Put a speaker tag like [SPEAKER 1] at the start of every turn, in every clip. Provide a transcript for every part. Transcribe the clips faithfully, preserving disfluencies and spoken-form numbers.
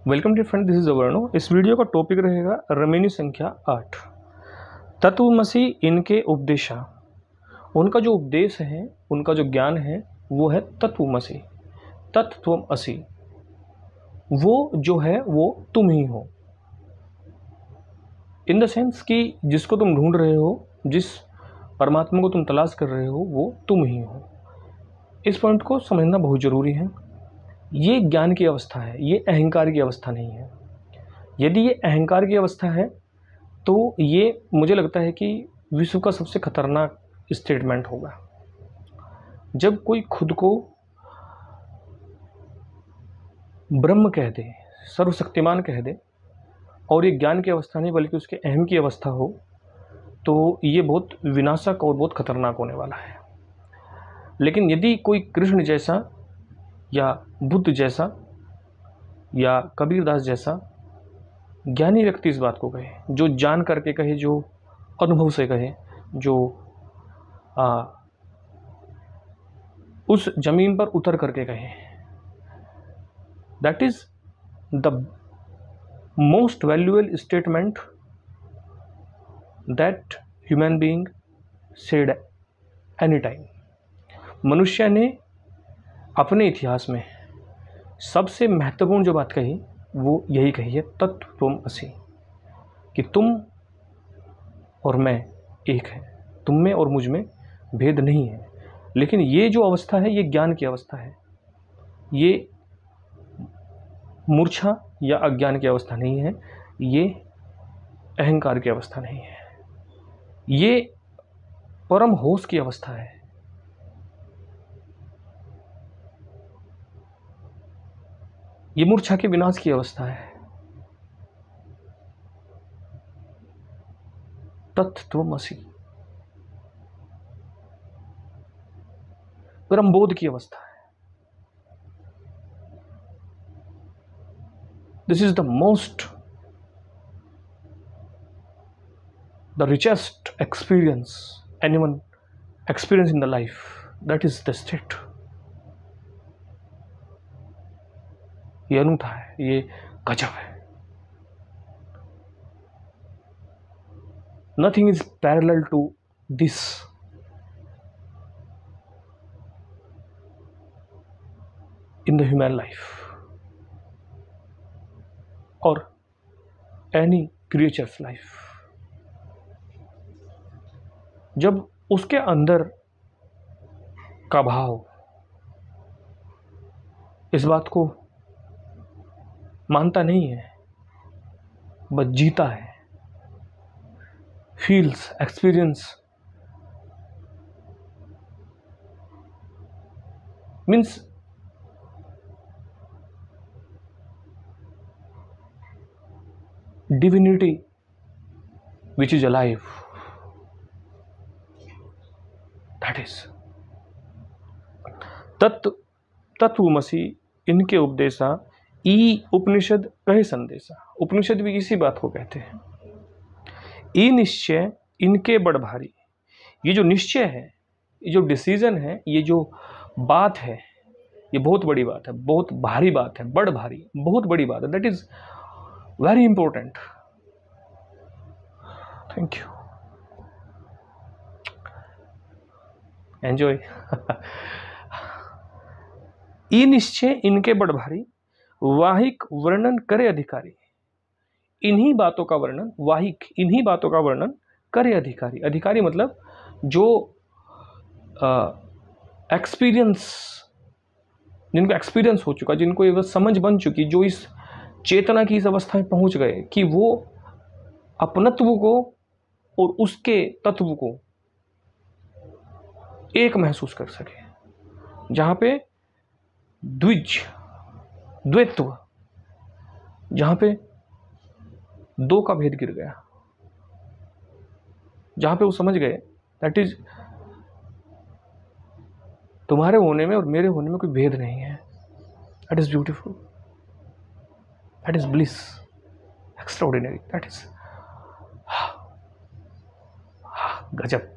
[SPEAKER 1] Welcome to friend, this is अवर्णो। इस video का टॉपिक रहेगा रमेनी संख्या आठ, तत्वमसी इनके उपदेशा। उनका जो उपदेश है, उनका जो ज्ञान है वो है तत्वमसी, तत्त्वमसी। वो जो है वो तुम ही हो, इन द सेंस कि जिसको तुम ढूंढ रहे हो, जिस परमात्मा को तुम तलाश कर रहे हो वो तुम ही हो। इस पॉइंट को समझना बहुत ज़रूरी है। ये ज्ञान की अवस्था है, ये अहंकार की अवस्था नहीं है। यदि ये अहंकार की अवस्था है तो ये मुझे लगता है कि विश्व का सबसे खतरनाक स्टेटमेंट होगा। जब कोई खुद को ब्रह्म कह दे, सर्वशक्तिमान कह दे, और ये ज्ञान की अवस्था नहीं बल्कि उसके अहम की अवस्था हो, तो ये बहुत विनाशक और बहुत खतरनाक होने वाला है। लेकिन यदि कोई कृष्ण जैसा या बुद्ध जैसा या कबीरदास जैसा ज्ञानी व्यक्ति इस बात को कहे, जो जान करके कहे, जो अनुभव से कहे, जो आ, उस जमीन पर उतर करके कहे, that is the most valuable statement that human being said any time. मनुष्य ने अपने इतिहास में सबसे महत्वपूर्ण जो बात कही वो यही कही है, तत्त्वमसि, कि तुम और मैं एक है, तुम में और मुझ में भेद नहीं है। लेकिन ये जो अवस्था है ये ज्ञान की अवस्था है, ये मूर्छा या अज्ञान की अवस्था नहीं है, ये अहंकार की अवस्था नहीं है, ये परम होश की अवस्था है। ये मूर्छा के विनाश की अवस्था है, तत्त्वमसि, परम बोध की अवस्था है। This is the most the richest experience anyone experience in the life, that is the state. ये अनूठा है, ये गजब है। Nothing is parallel to this. In the human life और एनी क्रिएचर्स लाइफ। जब उसके अंदर का भाव इस बात को मानता नहीं है, बस जीता है, feels, experience, means divinity which is alive, that is तत्व तत्वमसि इनके उपदेशा, ई उपनिषद कहे संदेशा। उपनिषद भी इसी बात को कहते हैं। ई निश्चय इनके बड़ भारी। ये जो निश्चय है, ये जो डिसीजन है, ये जो बात है, ये बहुत बड़ी बात है, बहुत भारी बात है, बड़ भारी, बहुत बड़ी बात है। That is very important. Thank you, enjoy. ई निश्चय इनके बड़ भारी, वाहिक वर्णन करे अधिकारी। इन्हीं बातों का वर्णन, वाहिक, इन्हीं बातों का वर्णन करे अधिकारी। अधिकारी मतलब जो एक्सपीरियंस, जिनको एक्सपीरियंस हो चुका, जिनको ये समझ बन चुकी, जो इस चेतना की इस अवस्था में पहुंच गए कि वो अपनत्व को और उसके तत्व को एक महसूस कर सके, जहां पे द्विज द्वैत्व, जहां पे दो का भेद गिर गया, जहां पे वो समझ गए दैट इज तुम्हारे होने में और मेरे होने में कोई भेद नहीं है। That is beautiful, that is bliss, extraordinary, that is गजब।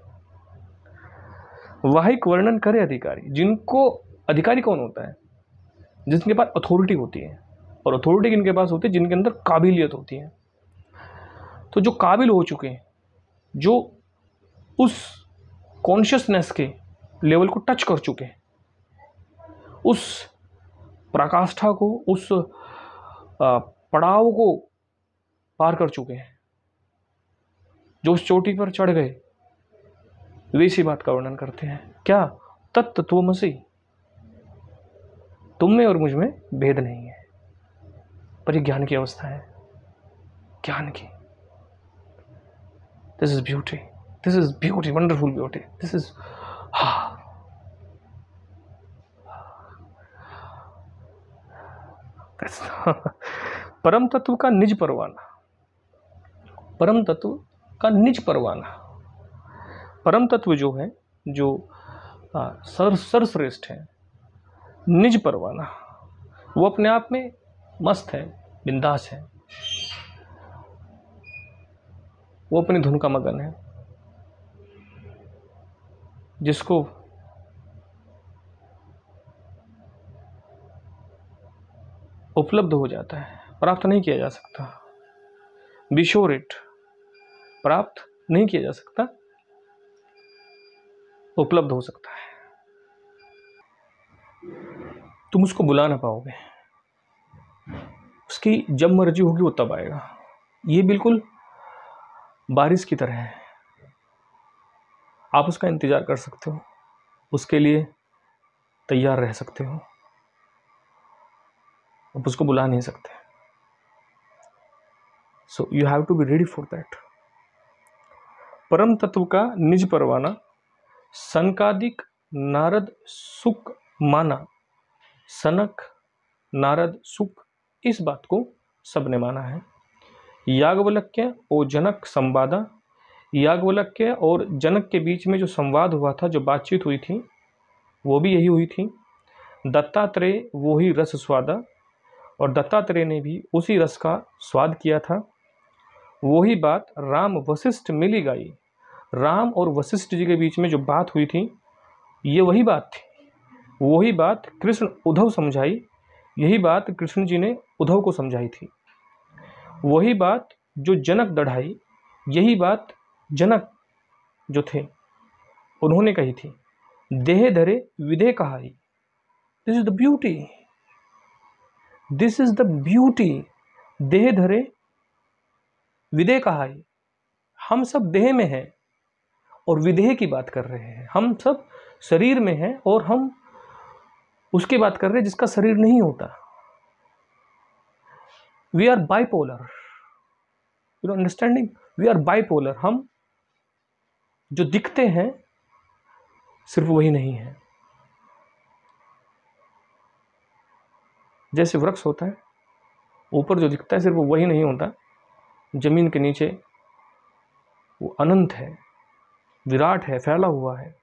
[SPEAKER 1] वाहिक वर्णन करे अधिकारी। जिनको अधिकारी कौन होता है? जिसके पास अथॉरिटी होती है, और अथॉरिटी किनके पास होती है? जिनके अंदर काबिलियत होती है। तो जो काबिल हो चुके हैं, जो उस कॉन्शियसनेस के लेवल को टच कर चुके हैं, उस पराकाष्ठा को, उस पड़ाव को पार कर चुके हैं, जो उस चोटी पर चढ़ गए, वे इसी बात का वर्णन करते हैं। क्या? तत्त्वमसि, तुम में और मुझ में भेद नहीं है। पर ये ज्ञान की अवस्था है, ज्ञान की। This is beauty, this is beauty, wonderful beauty. This is हा परम तत्व का निज परवाना, परम तत्व का निज परवाना। परम तत्व जो है, जो सर सर्वश्रेष्ठ है, निज परवाना, वो अपने आप में मस्त है, बिंदास है, वो अपनी धुन का मगन है, जिसको उपलब्ध हो जाता है, प्राप्त नहीं किया जा सकता। बी श्योर इट, प्राप्त नहीं किया जा सकता, उपलब्ध हो सकता है। तुम उसको बुला ना पाओगे, उसकी जब मर्जी होगी वो तब आएगा। ये बिल्कुल बारिश की तरह है, आप उसका इंतजार कर सकते हो, उसके लिए तैयार रह सकते हो, आप उसको बुला नहीं सकते। So you have to be ready for that. परम तत्व का निज परवाना, सनकादिक नारद सुख माना। सनक, नारद, सुख, इस बात को सबने माना है। याज्ञवल्क्य और जनक संवादा, याज्ञवल्क्य और जनक के बीच में जो संवाद हुआ था, जो बातचीत हुई थी, वो भी यही हुई थी। दत्तात्रेय वो ही रस स्वादा, और दत्तात्रेय ने भी उसी रस का स्वाद किया था। वही बात राम वशिष्ठ मिली गाई। राम और वशिष्ठ जी के बीच में जो बात हुई थी, ये वही बात थी। वही बात कृष्ण उद्धव समझाई, यही बात कृष्ण जी ने उद्धव को समझाई थी। वही बात जो जनक दढ़ाई, यही बात जनक जो थे उन्होंने कही थी। देह धरे विदेह कहाई। This is the beauty, this is the beauty. देह धरे विदेह कहाई। हम सब देह में हैं और विदेह की बात कर रहे हैं। हम सब शरीर में हैं और हम उसकी बात कर रहे हैं जिसका शरीर नहीं होता। We are bipolar, you know understanding, we are bipolar. हम जो दिखते हैं सिर्फ वही नहीं है। जैसे वृक्ष होता है, ऊपर जो दिखता है सिर्फ वही नहीं होता, जमीन के नीचे वो अनंत है, विराट है, फैला हुआ है,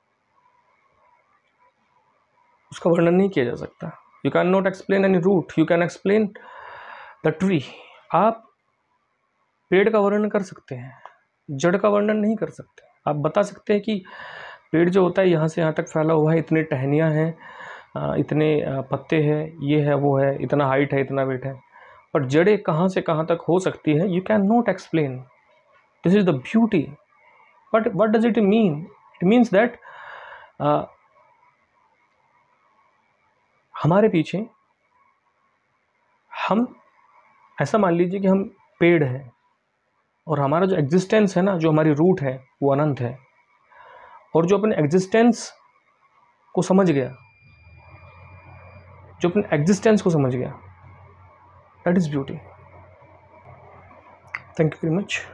[SPEAKER 1] उसका वर्णन नहीं किया जा सकता। You can not explain any root, you can explain the tree. आप पेड़ का वर्णन कर सकते हैं, जड़ का वर्णन नहीं कर सकते। आप बता सकते हैं कि पेड़ जो होता है यहाँ से यहाँ तक फैला हुआ है, इतने टहनियाँ हैं, इतने पत्ते हैं, ये है वो है, इतना हाइट है, इतना वेट है, पर जड़ें कहाँ से कहाँ तक हो सकती है, you can not explain. This is the beauty. But what does it mean? It means that हमारे पीछे, हम ऐसा मान लीजिए कि हम पेड़ हैं और हमारा जो एग्जिस्टेंस है ना, जो हमारी रूट है, वो अनंत है। और जो अपने एग्जिस्टेंस को समझ गया, जो अपने एग्जिस्टेंस को समझ गया, that is beauty. Thank you very much.